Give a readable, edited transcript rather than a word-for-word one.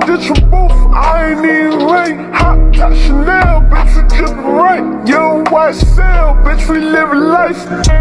ditch them both, I ain't even right. Hot top Chanel, bitch, we drippin' right. Young white cell, bitch, we livin' life.